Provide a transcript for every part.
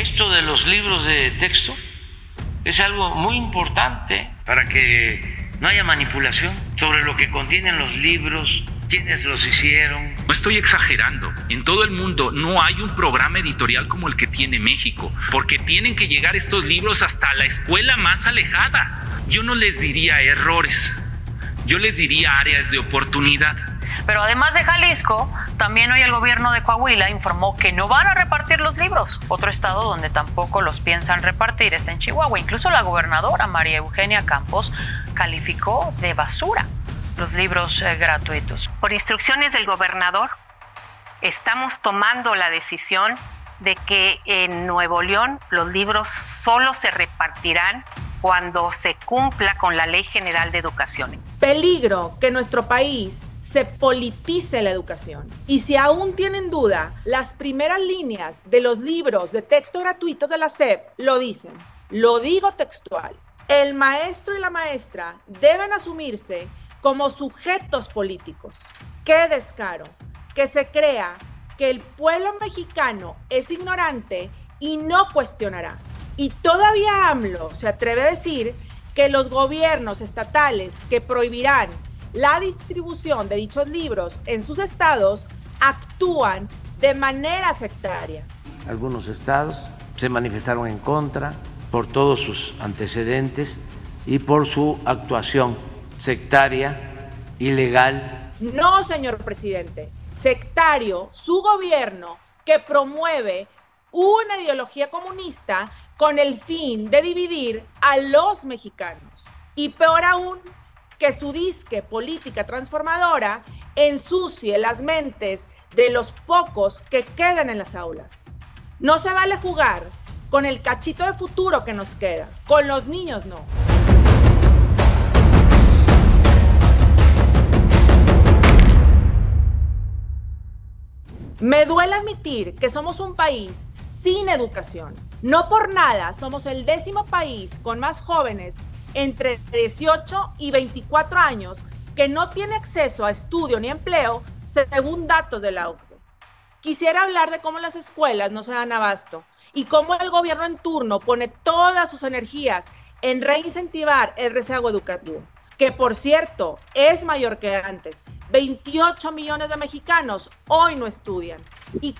Esto de los libros de texto es algo muy importante para que no haya manipulación sobre lo que contienen los libros, quiénes los hicieron. No estoy exagerando. En todo el mundo no hay un programa editorial como el que tiene México, porque tienen que llegar estos libros hasta la escuela más alejada. Yo no les diría errores, yo les diría áreas de oportunidad. Pero además de Jalisco, también hoy el gobierno de Coahuila informó que no van a repartir los libros. Otro estado donde tampoco los piensan repartir es en Chihuahua. Incluso la gobernadora María Eugenia Campos calificó de basura los libros gratuitos. Por instrucciones del gobernador, estamos tomando la decisión de que en Nuevo León los libros solo se repartirán cuando se cumpla con la Ley General de Educación. Peligro que nuestro país se politice la educación. Y si aún tienen duda, las primeras líneas de los libros de texto gratuitos de la SEP lo dicen. Lo digo textual. El maestro y la maestra deben asumirse como sujetos políticos. ¡Qué descaro! Que se crea que el pueblo mexicano es ignorante y no cuestionará. Y todavía AMLO se atreve a decir que los gobiernos estatales que prohibirán la distribución de dichos libros en sus estados actúan de manera sectaria. Algunos estados se manifestaron en contra por todos sus antecedentes y por su actuación sectaria, ilegal. No, señor presidente. Sectario, su gobierno que promueve una ideología comunista con el fin de dividir a los mexicanos. Y peor aún, que su disque política transformadora ensucie las mentes de los pocos que quedan en las aulas. No se vale jugar con el cachito de futuro que nos queda, con los niños no. Me duele admitir que somos un país sin educación. No por nada somos el 10º país con más jóvenes entre 18 y 24 años que no tiene acceso a estudio ni empleo, según datos de la OCDE. Quisiera hablar de cómo las escuelas no se dan abasto y cómo el gobierno en turno pone todas sus energías en reincentivar el rezago educativo, que por cierto es mayor que antes. 28 millones de mexicanos hoy no estudian y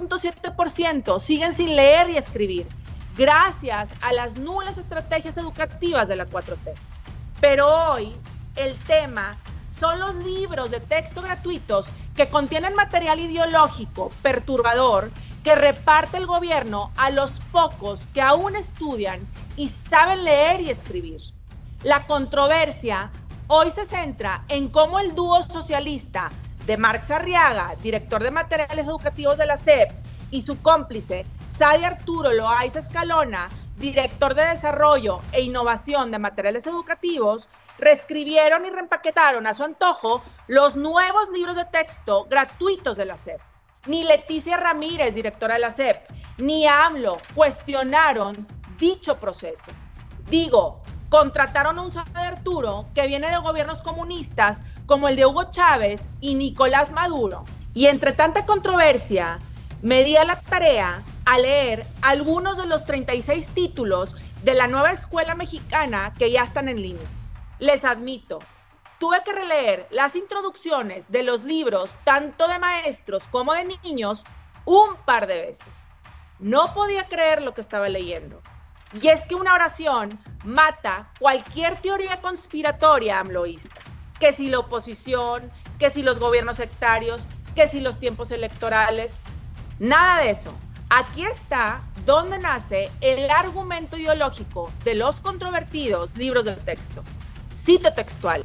4.7% siguen sin leer y escribir, gracias a las nulas estrategias educativas de la 4T. Pero hoy el tema son los libros de texto gratuitos que contienen material ideológico perturbador que reparte el gobierno a los pocos que aún estudian y saben leer y escribir. La controversia hoy se centra en cómo el dúo socialista de Marx Arriaga, director de materiales educativos de la SEP, y su cómplice, Sadi Arturo Loaiza Escalona, director de Desarrollo e Innovación de Materiales Educativos, reescribieron y reempaquetaron a su antojo los nuevos libros de texto gratuitos de la SEP. Ni Leticia Ramírez, directora de la SEP, ni AMLO cuestionaron dicho proceso. Digo, contrataron a un Sadi Arturo que viene de gobiernos comunistas como el de Hugo Chávez y Nicolás Maduro. Y entre tanta controversia, me di a la tarea a leer algunos de los 36 títulos de la nueva escuela mexicana que ya están en línea. Les admito, tuve que releer las introducciones de los libros tanto de maestros como de niños un par de veces. No podía creer lo que estaba leyendo. Y es que una oración mata cualquier teoría conspiratoria amloísta. Que si la oposición, que si los gobiernos sectarios, que si los tiempos electorales. Nada de eso. Aquí está donde nace el argumento ideológico de los controvertidos libros de texto. Cito textual.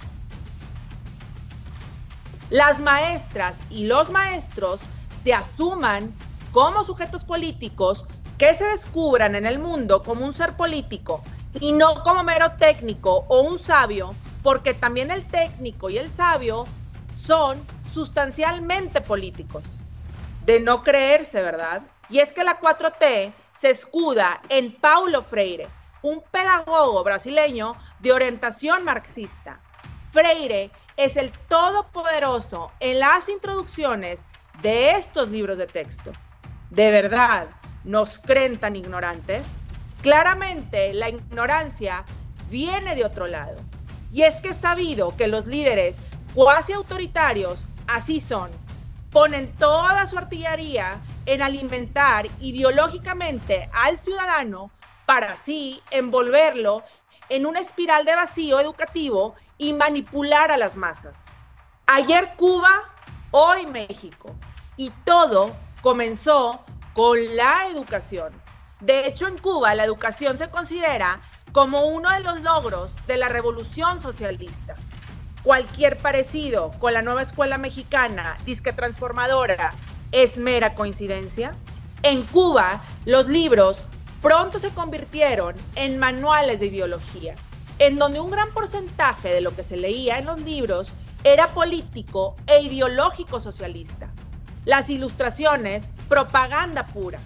Las maestras y los maestros se asuman como sujetos políticos que se descubran en el mundo como un ser político y no como mero técnico o un sabio, porque también el técnico y el sabio son sustancialmente políticos. De no creerse, ¿verdad? Y es que la 4T se escuda en Paulo Freire, un pedagogo brasileño de orientación marxista. Freire es el todopoderoso en las introducciones de estos libros de texto. De verdad, nos creen tan ignorantes? Claramente la ignorancia viene de otro lado. Y es que es sabido que los líderes cuasi autoritarios así son. Ponen toda su artillería en alimentar ideológicamente al ciudadano para así envolverlo en una espiral de vacío educativo y manipular a las masas. Ayer Cuba, hoy México. Y todo comenzó con la educación. De hecho, en Cuba la educación se considera como uno de los logros de la revolución socialista. Cualquier parecido con la nueva escuela mexicana, disque transformadora, ¿es mera coincidencia? En Cuba, los libros pronto se convirtieron en manuales de ideología, en donde un gran porcentaje de lo que se leía en los libros era político e ideológico socialista. Las ilustraciones, propaganda pura.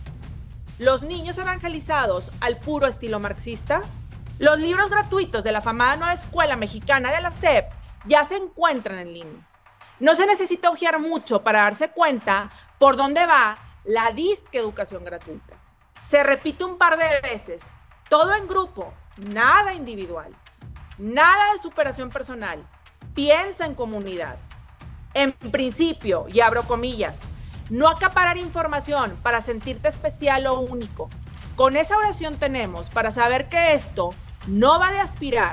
Los niños evangelizados al puro estilo marxista. Los libros gratuitos de la afamada nueva escuela mexicana de la SEP ya se encuentran en línea. No se necesita hojear mucho para darse cuenta por dónde va la disque educación gratuita. Se repite un par de veces, todo en grupo, nada individual, nada de superación personal, piensa en comunidad. En principio, y abro comillas, no acaparar información para sentirte especial o único. Con esa oración tenemos para saber que esto no va de aspirar,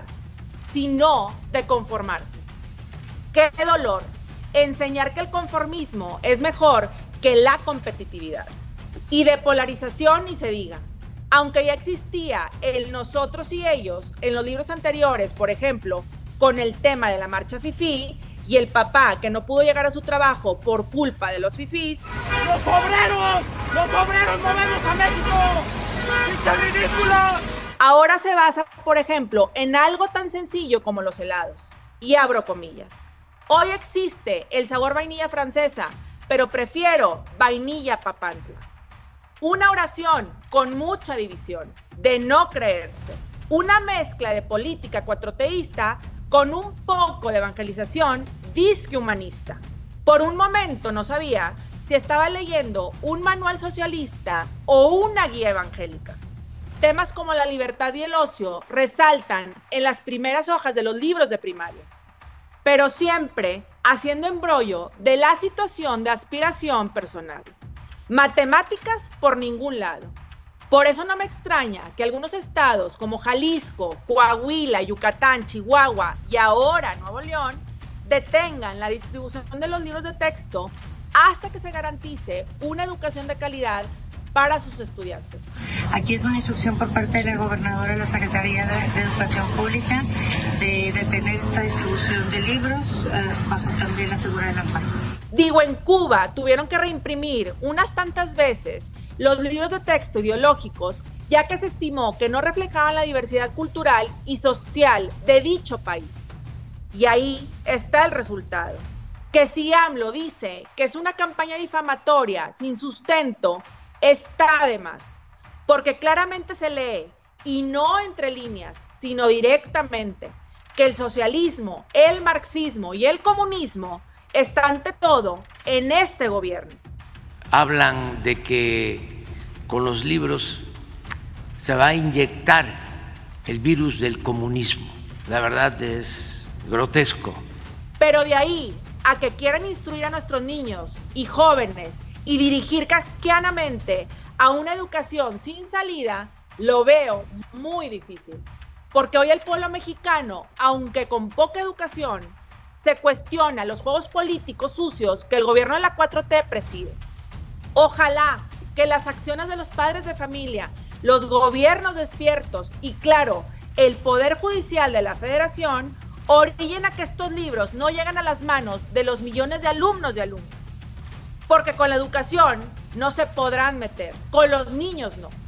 sino de conformarse. ¡Qué dolor! Enseñar que el conformismo es mejor que la competitividad. Y de polarización ni se diga. Aunque ya existía el nosotros y ellos en los libros anteriores, por ejemplo, con el tema de la marcha fifí y el papá que no pudo llegar a su trabajo por culpa de los fifís. ¡Los obreros! ¡Los obreros movemos a México! ¡Pinche ridículo! Ahora se basa, por ejemplo, en algo tan sencillo como los helados. Y abro comillas. Hoy existe el sabor vainilla francesa, pero prefiero vainilla papantla. Una oración con mucha división, de no creerse. Una mezcla de política cuatroteísta con un poco de evangelización disque humanista. Por un momento no sabía si estaba leyendo un manual socialista o una guía evangélica. Temas como la libertad y el ocio resaltan en las primeras hojas de los libros de primaria, pero siempre haciendo embrollo de la situación de aspiración personal. Matemáticas por ningún lado. Por eso no me extraña que algunos estados como Jalisco, Coahuila, Yucatán, Chihuahua y ahora Nuevo León detengan la distribución de los libros de texto hasta que se garantice una educación de calidad para sus estudiantes. Aquí es una instrucción por parte de la gobernadora de la Secretaría de Educación Pública de detener esta distribución de libros bajo también la figura del amparo. Digo, en Cuba tuvieron que reimprimir unas tantas veces los libros de texto ideológicos, ya que se estimó que no reflejaban la diversidad cultural y social de dicho país. Y ahí está el resultado. Que si AMLO dice que es una campaña difamatoria sin sustento, está de más, porque claramente se lee, y no entre líneas, sino directamente, que el socialismo, el marxismo y el comunismo está ante todo en este gobierno. Hablan de que con los libros se va a inyectar el virus del comunismo. La verdad es grotesco. Pero de ahí a que quieran instruir a nuestros niños y jóvenes y dirigir kafkianamente a una educación sin salida, lo veo muy difícil. Porque hoy el pueblo mexicano, aunque con poca educación, se cuestiona los juegos políticos sucios que el gobierno de la 4T preside. Ojalá que las acciones de los padres de familia, los gobiernos despiertos y, claro, el Poder Judicial de la Federación orillen a que estos libros no lleguen a las manos de los millones de alumnos y alumnas. Porque con la educación no se podrán meter, con los niños no.